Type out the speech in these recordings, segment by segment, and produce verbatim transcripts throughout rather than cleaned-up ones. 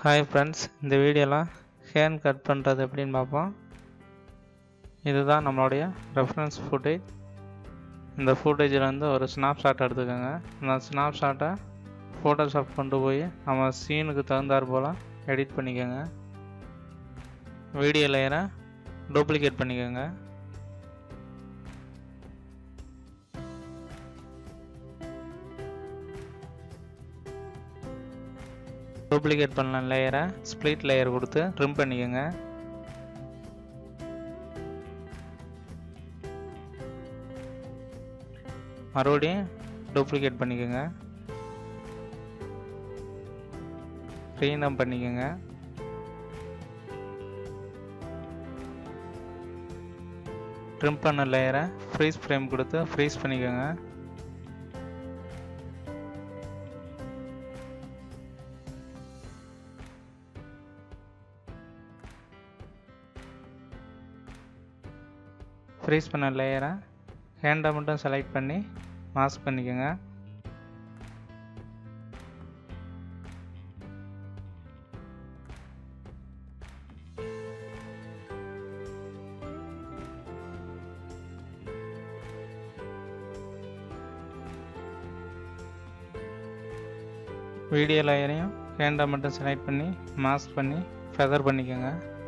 Hi friends, இந்த வீடியோலாம் hand cut பண்ணுறது எப்படின்னு பார்ப்போம். இதுதான் நம்மளுடைய ரெஃபரன்ஸ் ஃபுட்டேஜ். இந்த ஃபுட்டேஜில் வந்து ஒரு ஸ்னாப் ஷாட் எடுத்துக்கோங்க. அந்த ஸ்னாப் ஷாட்டை ஃபோட்டோஷாப் கொண்டு போய் நம்ம சீனுக்கு தகுந்தாற் போல் எடிட் பண்ணிக்கோங்க. வீடியோ லேயரை டூப்ளிகேட் பண்ணிக்கோங்க. டூப்ளிகேட் பண்ண லேயரை ஸ்ப்ளிட் லேயர் கொடுத்து ட்ரிம் பண்ணிக்கோங்க. மறுபடியும் டூப்ளிகேட் பண்ணிக்கோங்க. ரீநேம் பண்ணிக்கோங்க. ட்ரிம் பண்ண லேயரை ஃப்ரீஸ் ஃப்ரேம் கொடுத்து ஃப்ரீஸ் பண்ணிக்கோங்க. ஃப்ரீஸ் பண்ண லேயரை ஹேண்டை மட்டும் செலக்ட் பண்ணி மாஸ்க் பண்ணிக்கோங்க. வீடியோ லேயரையும் ஹேண்டை மட்டும் செலக்ட் பண்ணி மாஸ்க் பண்ணி ஃபெதர் பண்ணிக்கோங்க.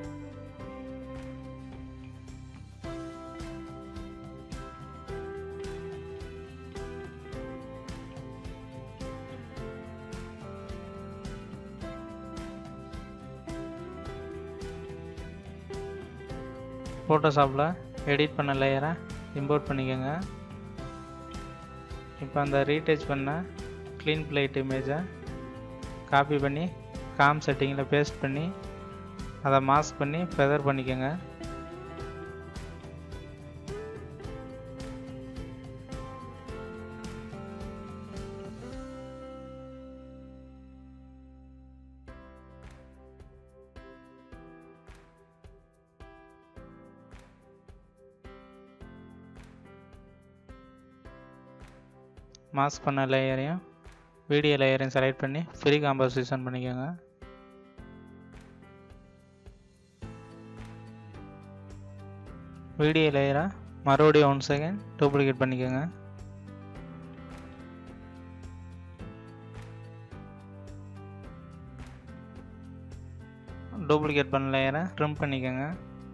ஃபோட்டோஷாப்பில் எடிட் பண்ண லேயரை இம்போர்ட் பண்ணிக்கோங்க. இப்போ அந்த ரீடச் பண்ண க்ளீன் பிளேட் இமேஜை காப்பி பண்ணி காம் செட்டிங்கில் பேஸ்ட் பண்ணி அதை மாஸ்க் பண்ணி ஃபெதர் பண்ணிக்கோங்க. மாஸ்க் பண்ண லேயரையும் வீடியோ லேயரையும் செலக்ட் பண்ணி ஃப்ரீ காம்போசிஷன் பண்ணிக்கோங்க. வீடியோ லேயரை மறுபடியும் ஒன் செகண்ட் டூப்ளிகேட் பண்ணிக்கோங்க. டூப்ளிகேட் பண்ண லேயரை ட்ரிம் பண்ணிக்கோங்க.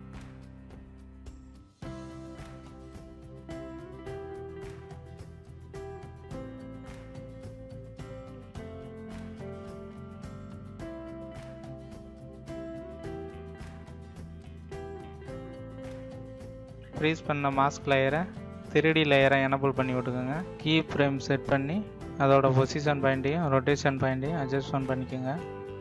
ஃப்ரீஸ் பண்ண மாஸ்க் லேயரை த்ரீ டி லேயரை எனபிள் பண்ணி விட்டுக்கோங்க. கீ ஃப்ரேம் செட் பண்ணி அதோட பொசிஷன் பாயிண்ட்டையும் ரொட்டேஷன் பாயிண்ட்டையும் அட்ஜஸ்ட்மெண்ட் பண்ணிக்கோங்க.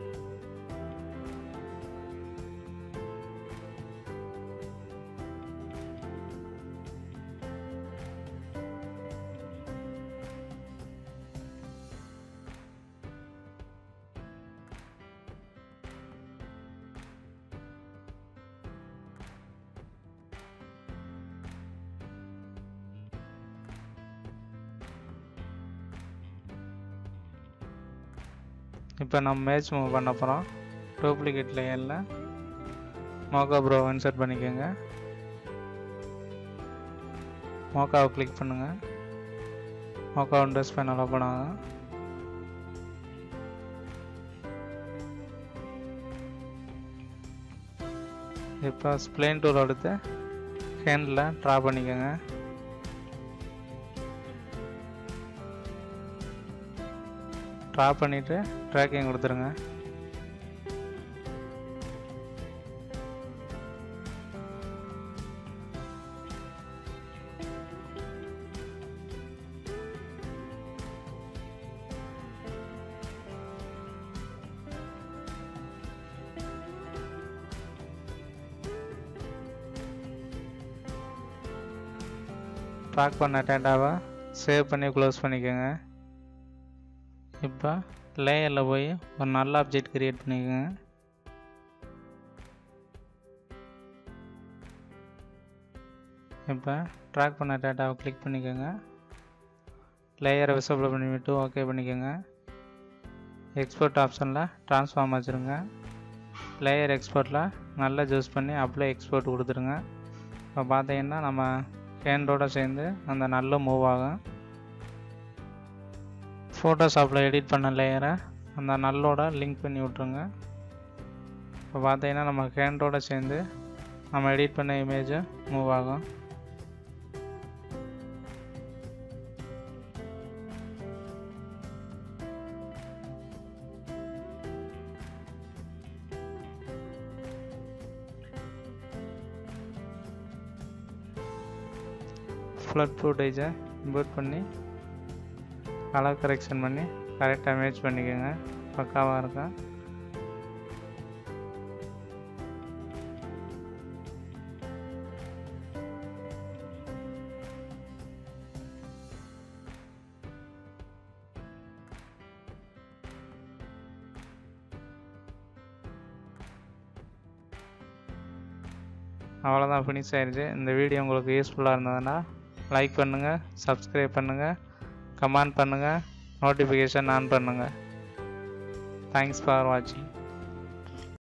இப்போ நம்ம மேட்ச் மூவ் பண்ண போகிறோம். டூப்ளிகேட் லேயரில் மோகா ப்ரோ இன்சர்ட் பண்ணிக்கோங்க. மோகாவை கிளிக் பண்ணுங்கள். மோகா விண்டோஸ் பேனல் ஓப்பன் ஆகும். இப்போ ஸ்ப்ளைன் டூல் எடுத்து ஹேண்டில் ட்ரா பண்ணிக்கோங்க. ட்ரா பண்ணிவிட்டு ட்ராக்கிங் கொடுத்துருங்க. ட்ராக் பண்ண டேட்டாவை சேவ் பண்ணி க்ளோஸ் பண்ணிக்கோங்க. இப்போ லேயரில் போய் ஒரு நல்ல ஆப்ஜெக்ட் கிரியேட் பண்ணிக்கோங்க. இப்போ ட்ராக் பண்ண டேட்டாவை கிளிக் பண்ணிக்கோங்க. லேயரை விசிபிள் பண்ணிவிட்டு ஓகே பண்ணிக்கோங்க. எக்ஸ்போர்ட் ஆப்ஷனில் ட்ரான்ஸ்ஃபார்ம் வச்சுருங்க. லேயர் எக்ஸ்போர்ட்டில் நல்லா சூஸ் பண்ணி அப்ளை எக்ஸ்போர்ட் கொடுத்துருங்க. இப்போ பார்த்தீங்கன்னா நம்ம ஹேண்டோடு சேர்ந்து அந்த நல்ல மூவ் ஆகும். ஃபோட்டோஷாப்பில் எடிட் பண்ண லேயரை அந்த நல்லோட லிங்க் பண்ணி விட்ருங்க. இப்போ பார்த்தீங்கன்னா நம்ம ஹேண்டோடு சேர்ந்து நம்ம எடிட் பண்ண இமேஜ் மூவ் ஆகும். ஃப்ளட் ஃபுட்டேஜை இம்போர்ட் பண்ணி கலர் கரெக்ஷன் பண்ணி கரெக்டாக மேட்ச் பண்ணிக்கோங்க. பக்காவாக இருக்கும். அவ்வளோதான், ஃபினிஷ் ஆயிடுச்சு. இந்த வீடியோ உங்களுக்கு யூஸ்ஃபுல்லாக இருந்ததுன்னா லைக் பண்ணுங்கள், சப்ஸ்கிரைப் பண்ணுங்கள், கமெண்ட் பண்ணுங்கள், நோட்டிஃபிகேஷன் ஆன் பண்ணுங்கள். தேங்க்ஸ் ஃபார் வாட்சிங்.